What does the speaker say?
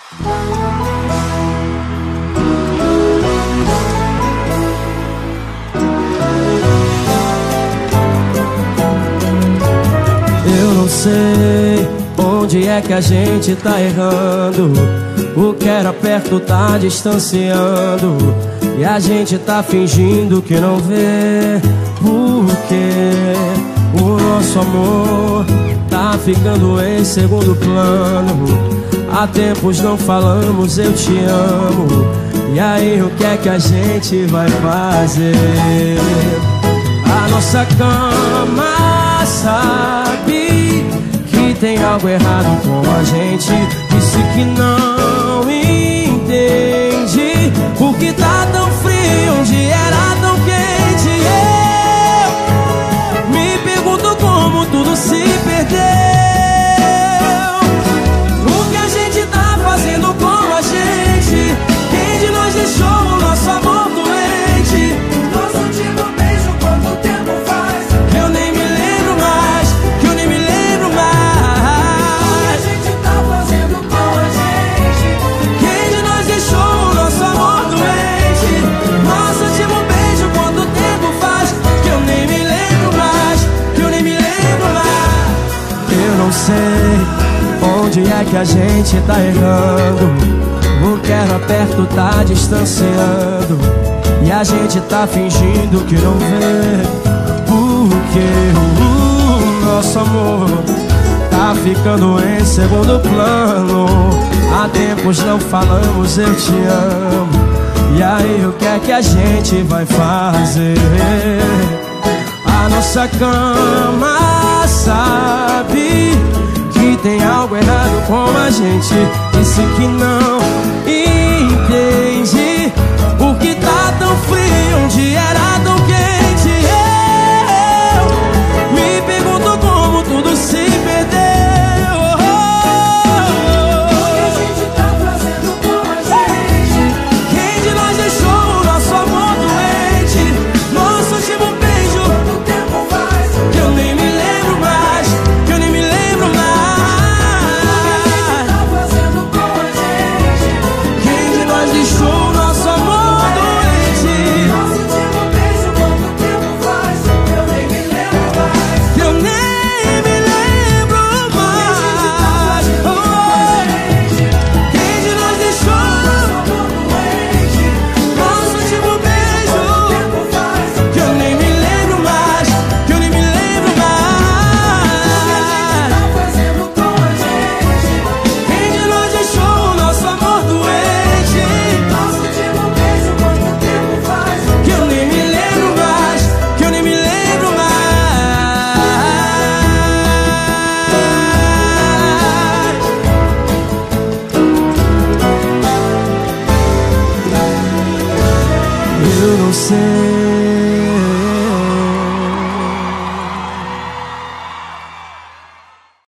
Eu não sei onde é que a gente tá errando. O que era perto tá distanciando, e a gente tá fingindo que não vê. Porque o nosso amor tá ficando em segundo plano. Há tempos não falamos eu te amo. E aí o que é que a gente vai fazer? A nossa cama sabe que tem algo errado com a gente. Disse que não entende por que tá tão frio onde era tão quente. Eu me pergunto como tudo se perdeu. O que a gente tá fazendo com a gente? Quem de nós deixou o nosso amor doente? Nosso último beijo, quanto tempo faz? Eu nem me lembro mais, que eu nem me lembro mais. O que a gente tá fazendo com a gente? Quem de nós deixou o nosso amor doente? Nosso último beijo, quanto tempo faz? Que eu nem me lembro mais, que eu nem me lembro mais. Eu não sei onde é que a gente tá errando. O que era perto tá distanciando, e a gente tá fingindo que não vê. Porque o nosso amor tá ficando em segundo plano. Há tempos não falamos eu te amo. E aí o que é que a gente vai fazer? A nossa cama sabe que tem algo errado com a gente. Disse que não entende por que tá tão frio onde era tão quente. Eu me pergunto como tudo se perdeu. O que a gente tá fazendo com a gente? Quem de nós deixou o nosso amor doente? Nosso último beijo, Quanto tempo faz? que eu nem me lembro mais, que eu nem me lembro mais. Tá fazendo com a gente? Quem de nós deixou o nosso amor doente? Nosso último beijo, quanto tempo faz? Eu nem me lembro mais. Que eu nem me lembro mais. Quem de nós deixou nosso último beijo? Tempo faz? Que eu nem me lembro mais, que eu nem me lembro mais. Tá fazendo com a gente? Quem de nós deixou o nosso amor doente? Nosso último beijo, quanto tempo faz? Que eu nem me lembro mais, que eu nem me lembro mais. Eu não sei